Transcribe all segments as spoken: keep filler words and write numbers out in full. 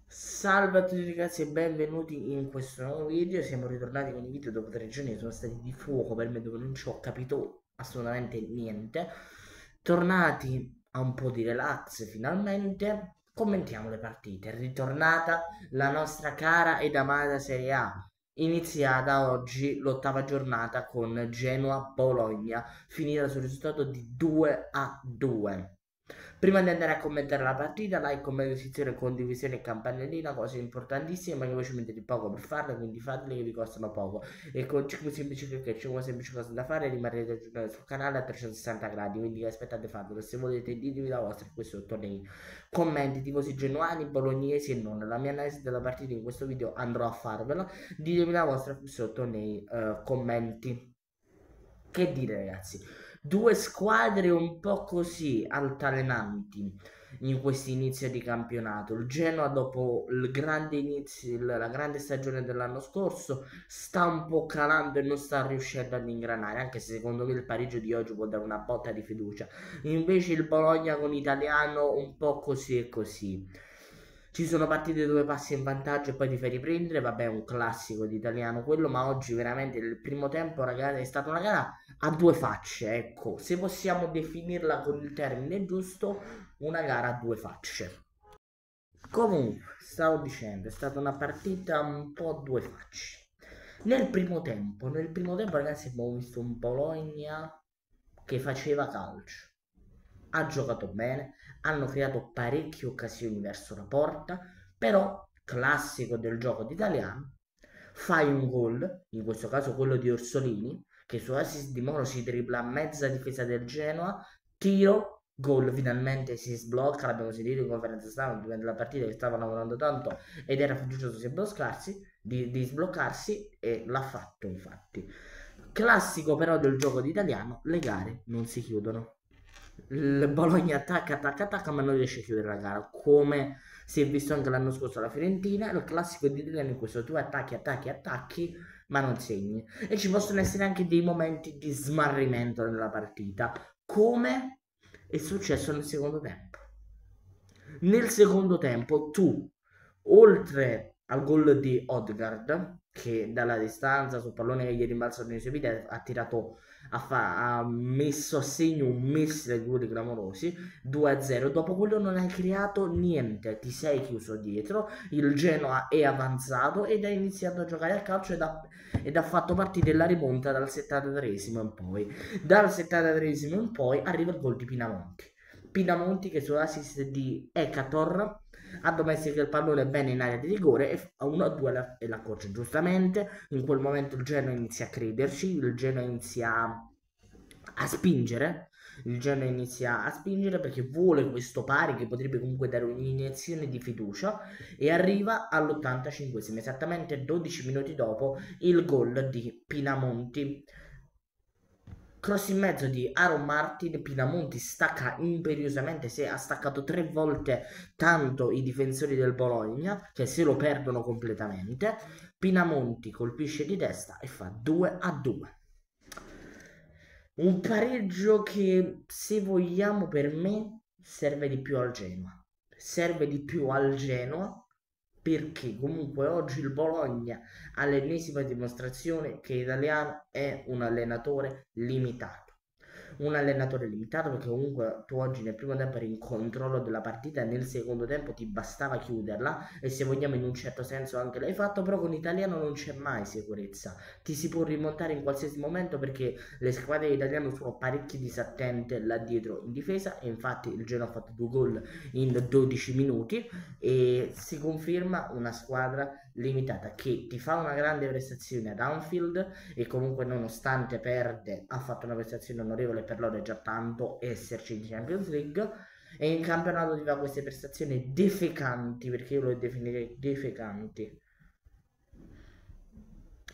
Salve a tutti ragazzi e benvenuti in questo nuovo video. Siamo ritornati con i video dopo tre giorni che sono stati di fuoco per me, dove non ci ho capito assolutamente niente. Tornati a un po' di relax finalmente, commentiamo le partite. È ritornata la nostra cara ed amata Serie A, iniziata oggi l'ottava giornata con Genoa-Bologna, finita sul risultato di due a due. Prima di andare a commentare la partita, like, commento, sezione, condivisione e campanellina, cose importantissime, ma che voi ci mettete poco per farle, quindi fatele che vi costano poco. E con cinque semplici clic e cinque semplici cose da fare rimarrete aggiornati sul canale a trecentosessanta gradi, quindi che aspettate fatelo. Se volete ditemi la vostra qui sotto nei commenti, tifosi genuani, bolognesi e non. La mia analisi della partita in questo video andrò a farvela, ditemi la vostra qui sotto nei uh, commenti. Che dire ragazzi, due squadre un po' così altalenanti in questo inizio di campionato. Il Genoa dopo il grande inizio, la grande stagione dell'anno scorso sta un po' calando e non sta riuscendo ad ingranare, anche se secondo me il pareggio di oggi può dare una botta di fiducia. Invece il Bologna con Italiano un po' così e così. Ci sono partite dove passi in vantaggio e poi ti fai riprendere, vabbè, è un classico di Italiano quello, ma oggi veramente il primo tempo, ragazzi, è stata una gara a due facce, ecco, se possiamo definirla con il termine giusto, una gara a due facce. Comunque, stavo dicendo, è stata una partita un po' a due facce. Nel primo tempo, nel primo tempo, ragazzi, abbiamo visto un Bologna che faceva calcio. Ha giocato bene, hanno creato parecchie occasioni verso la porta, però, classico del gioco d'italiano, fai un gol, in questo caso quello di Orsolini, che su assist di Moro si dribbla a mezza difesa del Genoa, tiro, gol, finalmente si sblocca, l'abbiamo sentito in conferenza stampa durante la partita che stava lavorando tanto ed era fiducioso di sbloccarsi, di, di sbloccarsi e l'ha fatto infatti. Classico però del gioco d'italiano, le gare non si chiudono. Il Bologna attacca, attacca, attacca, ma non riesce a chiudere la gara, come si è visto anche l'anno scorso alla Fiorentina. Il classico di italiano in questo: tu attacchi, attacchi, attacchi, ma non segni. E ci possono essere anche dei momenti di smarrimento nella partita, come è successo nel secondo tempo. Nel secondo tempo tu, oltre al gol di Odegaard, che dalla distanza sul pallone che gli è rimbalzato nei suoi piedi ha tirato, ha, fa- ha messo a segno un missile di quelli clamorosi, due a zero. Dopo quello non hai creato niente, ti sei chiuso dietro, il Genoa è avanzato ed ha iniziato a giocare a calcio ed ha, ed ha fatto partire la rimonta dal settantatreesimo in poi. Dal settantatreesimo in poi arriva il gol di Pinamonti. Pinamonti che sull'assist di Ekator addomestica il pallone bene in area di rigore e a uno a due la, e la accorge giustamente. In quel momento il Genoa inizia a crederci, il Genoa inizia a, a spingere, il Genoa inizia a spingere perché vuole questo pari che potrebbe comunque dare un'iniezione di fiducia e arriva all'ottantacinquesimo, esattamente dodici minuti dopo il gol di Pinamonti. Cross in mezzo di Aaron Martin, Pinamonti stacca imperiosamente, se ha staccato tre volte tanto i difensori del Bologna, che se lo perdono completamente. Pinamonti colpisce di testa e fa due a due. Un pareggio che, se vogliamo, per me serve di più al Genoa. Serve di più al Genoa perché comunque oggi il Bologna ha l'ennesima dimostrazione che Italiano è un allenatore limitato. Un allenatore limitato perché comunque tu oggi nel primo tempo eri in controllo della partita e nel secondo tempo ti bastava chiuderla e se vogliamo in un certo senso anche l'hai fatto, però con Italiano non c'è mai sicurezza. Ti si può rimontare in qualsiasi momento perché le squadre italiane sono parecchio disattente là dietro in difesa e infatti il Genoa ha fatto due gol in dodici minuti e si conferma una squadra limitata che ti fa una grande prestazione ad Anfield e comunque nonostante perde ha fatto una prestazione onorevole, per loro è già tanto esserci in Champions League e in campionato ti fa queste prestazioni defecanti, perché io lo definirei defecanti,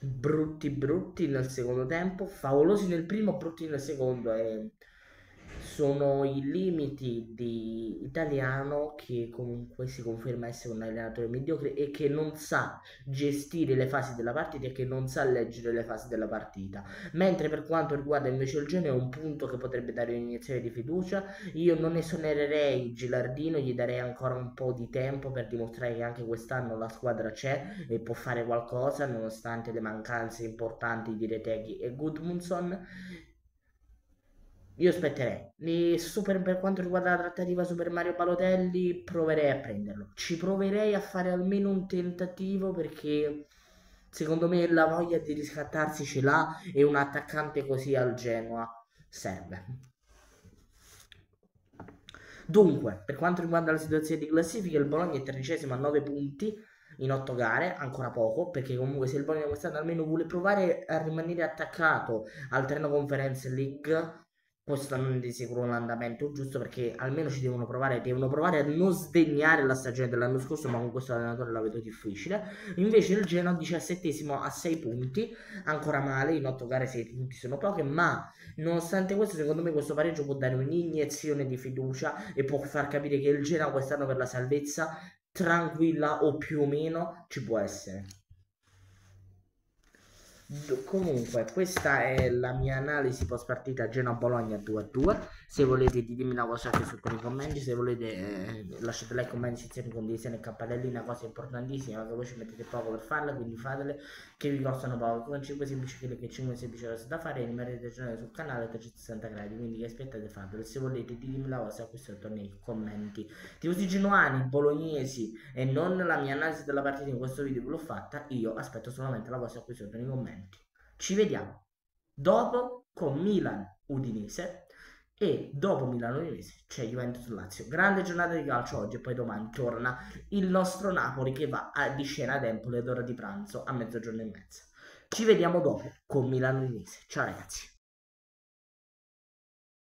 brutti brutti nel secondo tempo, favolosi nel primo, brutti nel secondo e sono i limiti di Italiano, che comunque si conferma essere un allenatore mediocre e che non sa gestire le fasi della partita e che non sa leggere le fasi della partita. Mentre per quanto riguarda invece il Genoa è un punto che potrebbe dare un'iniezione di fiducia. Io non esonererei Gilardino, gli darei ancora un po' di tempo per dimostrare che anche quest'anno la squadra c'è e può fare qualcosa nonostante le mancanze importanti di Retegui e Gudmundsson. Io aspetterei. E super, per quanto riguarda la trattativa Super Mario Balotelli, proverei a prenderlo. Ci proverei a fare almeno un tentativo perché secondo me la voglia di riscattarsi ce l'ha e un attaccante così al Genoa serve. Dunque, per quanto riguarda la situazione di classifica, il Bologna è tredicesimo a nove punti in otto gare, ancora poco, perché comunque se il Bologna quest'anno almeno vuole provare a rimanere attaccato al treno Conference League, questo non è di sicuro un andamento giusto, perché almeno ci devono provare, devono provare a non sdegnare la stagione dell'anno scorso, ma con questo allenatore la vedo difficile. Invece il Genoa diciassettesimo a sei punti, ancora male, in otto gare sei punti sono poche, ma nonostante questo, secondo me questo pareggio può dare un'iniezione di fiducia e può far capire che il Genoa quest'anno per la salvezza, tranquilla o più o meno, ci può essere. Comunque, questa è la mia analisi post partita Genoa-Bologna due a due. Se volete ditemi la vostra anche sotto nei commenti. Se volete eh, lasciate like, commenti, sezioni, condivisione e campanelli, una cosa importantissima che voi ci mettete poco per farla, quindi fatele, che vi costano poco, con cinque semplici clic e cinque semplici cose da fare, e rimanete aggiornati sul canale a trecentosessanta gradi, quindi che aspettate, fatelo. Se volete ditemi la vostra qui sotto nei commenti. Tifosi genuani, bolognesi, e non la mia analisi della partita in questo video ve l'ho fatta, io aspetto solamente la vostra qui sotto nei commenti. Ci vediamo dopo con Milan Udinese, e dopo Milano Udinese c'è Juventus Lazio. Grande giornata di calcio oggi, e poi domani torna il nostro Napoli che va a, di scena ad Empoli ad ora di pranzo a mezzogiorno e mezza. Ci vediamo dopo con Milano Udinese. Ciao ragazzi.